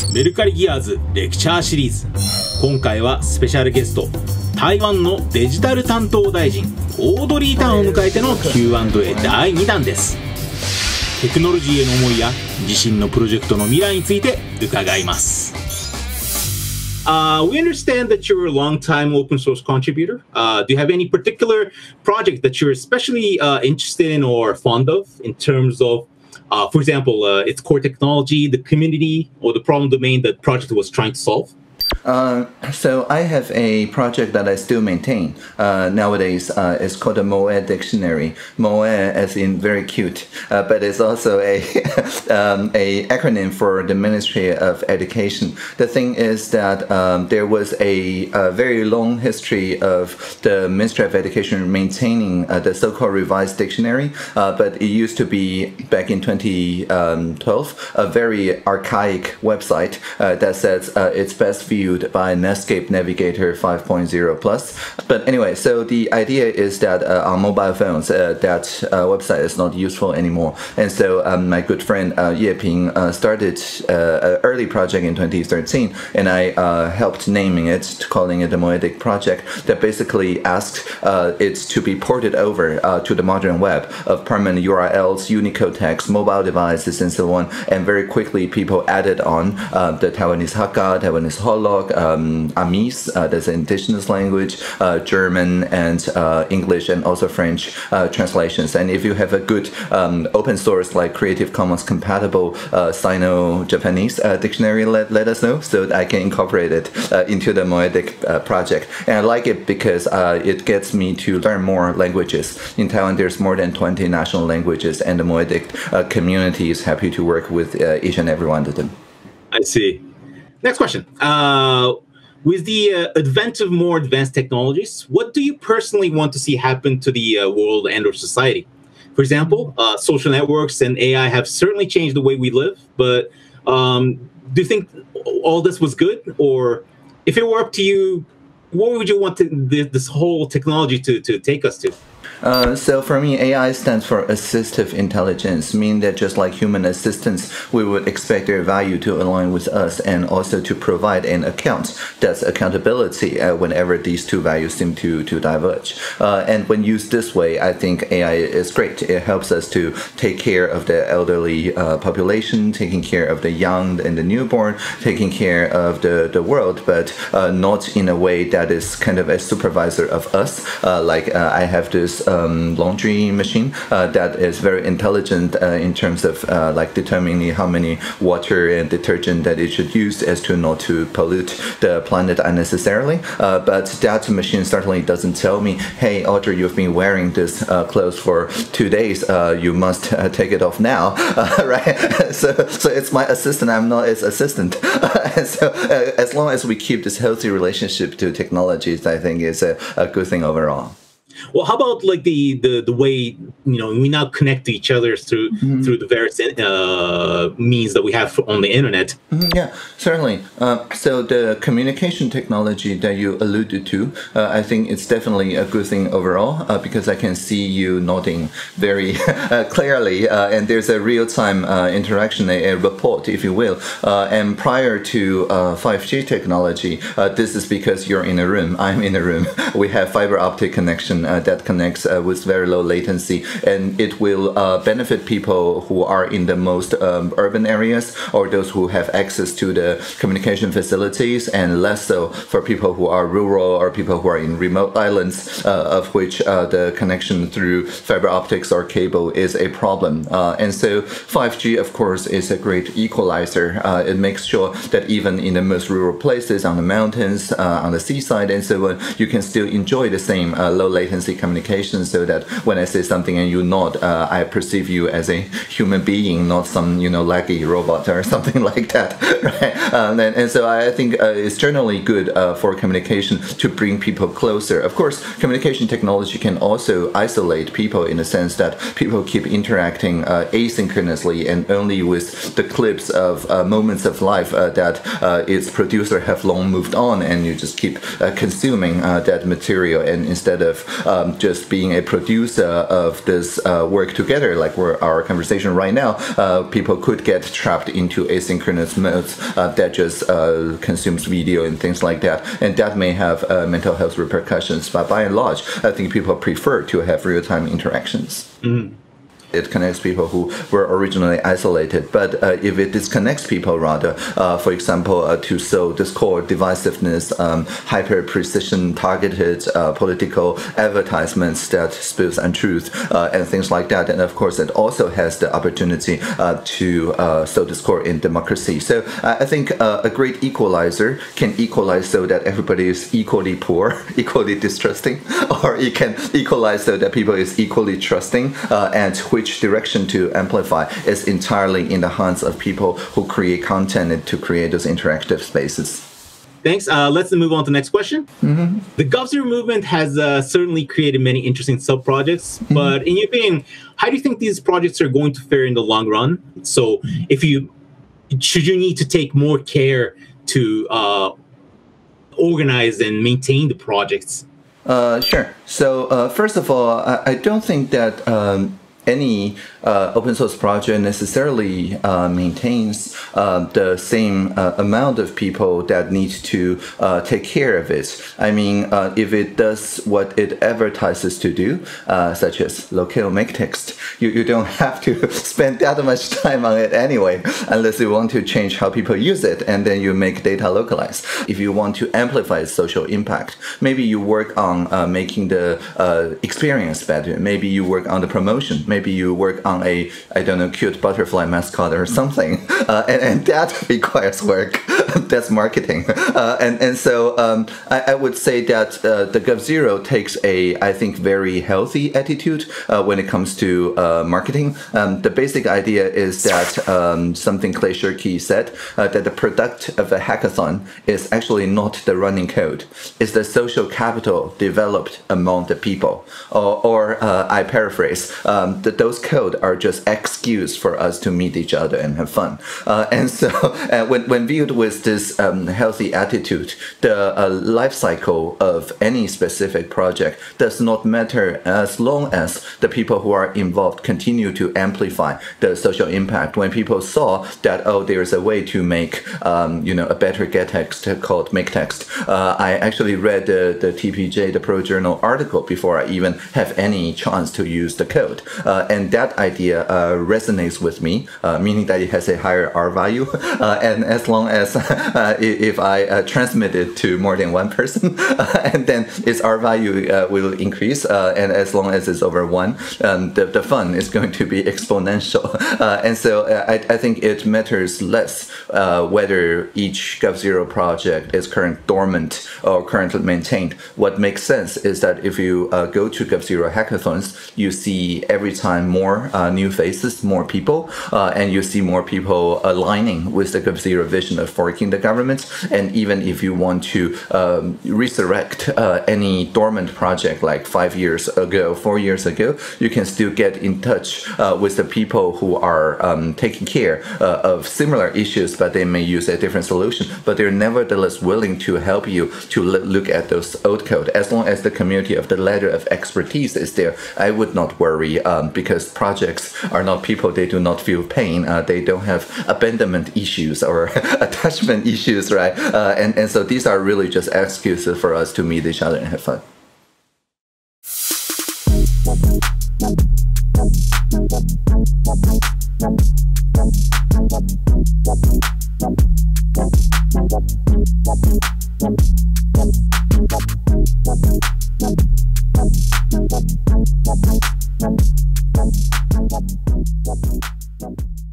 メルカリギアーズレクチャーシリーズ。今回はスペシャルゲスト、台湾のデジタル担当大臣オードリー・タンを迎えての Q&A 第2弾です。テクノロジーへの思いや自身のプロジェクトの未来について伺います。We understand that you're a long-time open source contributor. Do you have any particular project that you're especially interested in or fond of in terms of, for example, its core technology, the community, or the problem domain that project was trying to solve? So I have a project that I still maintain nowadays. It's called the Moe Dictionary. Moe as in very cute, but it's also a acronym for the Ministry of Education. The thing is that there was a very long history of the Ministry of Education maintaining the so-called revised dictionary, but it used to be back in 2012 a very archaic website that says it's best viewed by Netscape Navigator 5.0 plus. But anyway, so the idea is that on mobile phones, that website is not useful anymore. And so my good friend Ye Ping started an early project in 2013, and I helped naming it, calling it the Moedic project, that basically asked it to be ported over to the modern web of permanent URLs, Unicode text, mobile devices, and so on. And very quickly, people added on the Taiwanese Hakka, Taiwanese Holog, Amis, that's an indigenous language, German and English, and also French translations. And if you have a good open source like Creative Commons compatible Sino-Japanese dictionary, let us know so that I can incorporate it into the Moedic project. And I like it because it gets me to learn more languages. In Taiwan, there's more than 20 national languages, and the Moedic community is happy to work with each and every one of them. I see. Next question. With the advent of more advanced technologies, what do you personally want to see happen to the world and or society? For example, social networks and AI have certainly changed the way we live, but do you think all this was good? Or if it were up to you, what would you want this whole technology to take us to? So for me, AI stands for assistive intelligence, meaning that just like human assistants, we would expect their value to align with us and also to provide an account. That's accountability whenever these two values seem to diverge. And when used this way, I think AI is great. It helps us to take care of the elderly population, taking care of the young and the newborn, taking care of the world, but not in a way that is kind of a supervisor of us. Like I have this laundry machine that is very intelligent in terms of like determining how many water and detergent that it should use as to not to pollute the planet unnecessarily. But that machine certainly doesn't tell me, hey, Audrey, you've been wearing this clothes for 2 days. You must take it off now, right? So it's my assistant. I'm not its assistant. And so as long as we keep this healthy relationship to technologies, I think it's a good thing overall. Well, how about like the way we now connect to each other through the various means that we have on the internet? Yeah, certainly. So the communication technology that you alluded to, I think it's definitely a good thing overall because I can see you nodding very clearly, and there's a real-time interaction, a rapport, if you will. And prior to 5G technology, this is because you're in a room, I'm in a room. We have fiber optic connection that connects with very low latency, and it will benefit people who are in the most urban areas or those who have access to the communication facilities, and less so for people who are rural or people who are in remote islands, of which the connection through fiber optics or cable is a problem. And so 5G, of course, is a great equalizer. It makes sure that even in the most rural places, on the mountains, on the seaside, and so on, you can still enjoy the same low latency communication, so that when I say something and you nod, I perceive you as a human being, not some laggy robot or something like that, right? And so I think it's generally good for communication to bring people closer. Of course, communication technology can also isolate people in the sense that people keep interacting asynchronously and only with the clips of moments of life that its producer have long moved on, and you just keep consuming that material, and instead of just being a producer of this work together, like our conversation right now, people could get trapped into asynchronous modes that just consumes video and things like that, and that may have mental health repercussions. But by and large, I think people prefer to have real-time interactions. It connects people who were originally isolated, but if it disconnects people rather, for example, to sow discord, divisiveness, hyper-precision targeted political advertisements that spews untruth, and things like that, and of course it also has the opportunity to sow discord in democracy. So I think a great equalizer can equalize so that everybody is equally poor, equally distrusting, or it can equalize so that people is equally trusting, and which direction to amplify is entirely in the hands of people who create content and to create those interactive spaces. Thanks. Let's move on to the next question. The GovZero movement has certainly created many interesting sub-projects, but in your opinion, how do you think these projects are going to fare in the long run? So should you need to take more care to organize and maintain the projects? Sure. So first of all, I don't think that any open source project necessarily maintains the same amount of people that need to take care of it. I mean, if it does what it advertises to do, such as locale make text, you don't have to spend that much time on it anyway, unless you want to change how people use it, and then you make data localized. If you want to amplify its social impact, maybe you work on making the experience better. Maybe you work on the promotion. Maybe you work on a, I don't know, cute butterfly mascot or something, and that requires work. That's marketing, and so I would say that the GovZero takes a, I think, very healthy attitude when it comes to marketing. The basic idea is that something Clay Shirky said, that the product of a hackathon is actually not the running code, it's the social capital developed among the people. Or I paraphrase, those code are just excuse for us to meet each other and have fun. And so when viewed with this healthy attitude, the life cycle of any specific project does not matter as long as the people who are involved continue to amplify the social impact. When people saw that, oh, there's a way to make a better get text called make text. I actually read the TPJ, the Pro Journal article before I even have any chance to use the code. And that idea resonates with me, meaning that it has a higher R value. And as long as if I transmit it to more than one person, and then its R value will increase. And as long as it's over 1, the fun is going to be exponential. And so I think it matters less whether each GovZero project is currently dormant or currently maintained. What makes sense is that if you go to GovZero hackathons, you see every time more new faces, more people, and you see more people aligning with the GovZero vision of forking the government. And even if you want to resurrect any dormant project like 5 years ago, 4 years ago, you can still get in touch with the people who are taking care of similar issues, but they may use a different solution. But they're nevertheless willing to help you to look at those old code. As long as the community of the ladder of expertise is there, I would not worry, because projects are not people. They do not feel pain. They don't have abandonment issues or attachment issues, right? And so these are really just excuses for us to meet each other and have fun. Thank you.